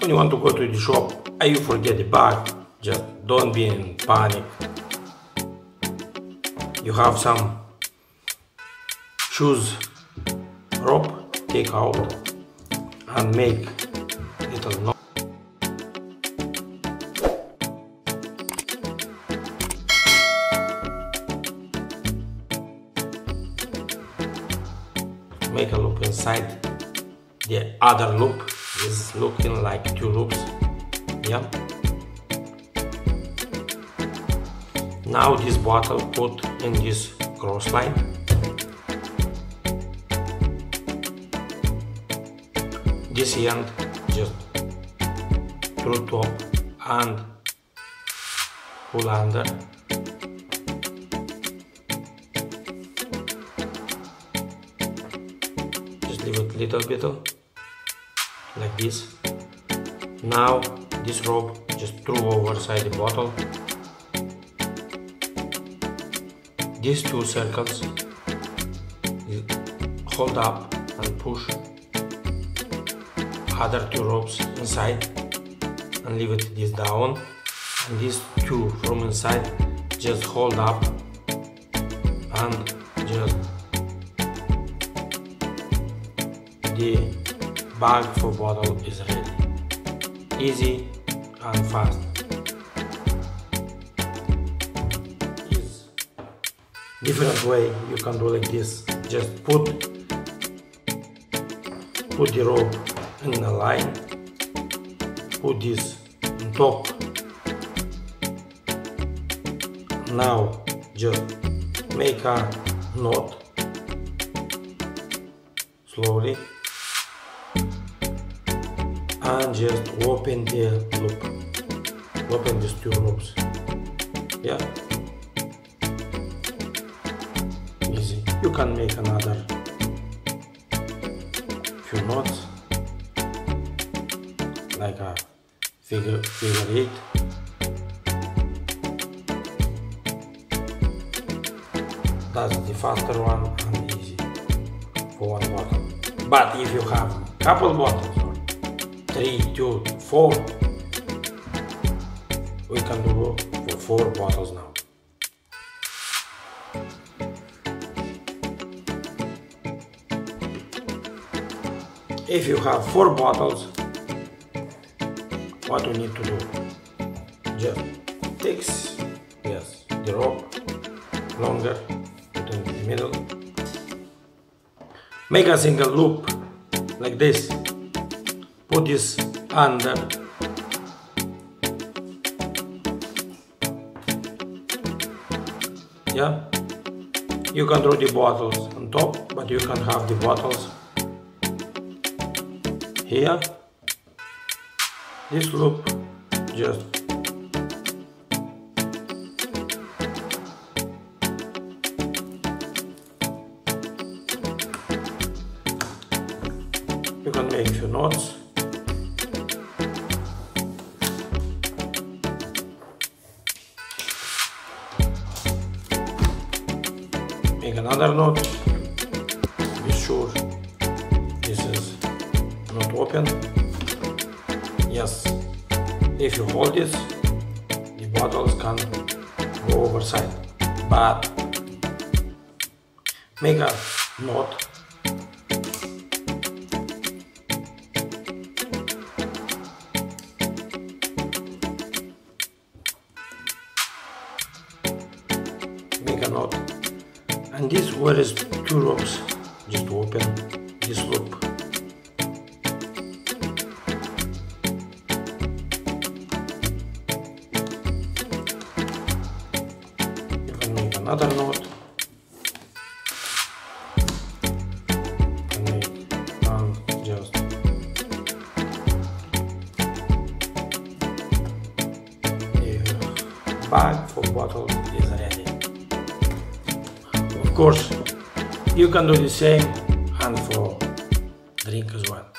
When you want to go to the shop and you forget the bag, just don't be in panic. You have some shoes rope, take out and make little knot. Make a loop inside. The other loop is looking like two loops. Yeah. Now this bottle put in this cross line. This end just through top and pull under. Just leave it little bit like this. Now this rope just throw over side the bottle. These two circles you hold up and push other two ropes inside and leave it this down, and these two from inside just hold up and just the bag for bottle is ready. Easy and fast. Different way you can do like this. Just put the rope in a line, put this on top. Now just make a knot slowly and just open the loop, open these two ropes. Yeah, easy. You can make another few knots like a figure 8. That's the faster one and easy for one bottle. But if you have couple bottles, 3, 2, 4, we can do for 4 bottles now. If you have 4 bottles, what we need to do? Just take the rope longer, put in the middle, make a single loop like this, put this under, yeah. You can throw the bottles on top, but you can have the bottles here. This loop just you can make few knots. Make another knot. Be sure this is not open. Yes, if you hold this, the bottles can go overside, but make a knot. Make a knot, and this where is 2 ropes, just open this loop. Another knot, and just the bag for bottle is ready. Of course, you can do the same and for drink as well.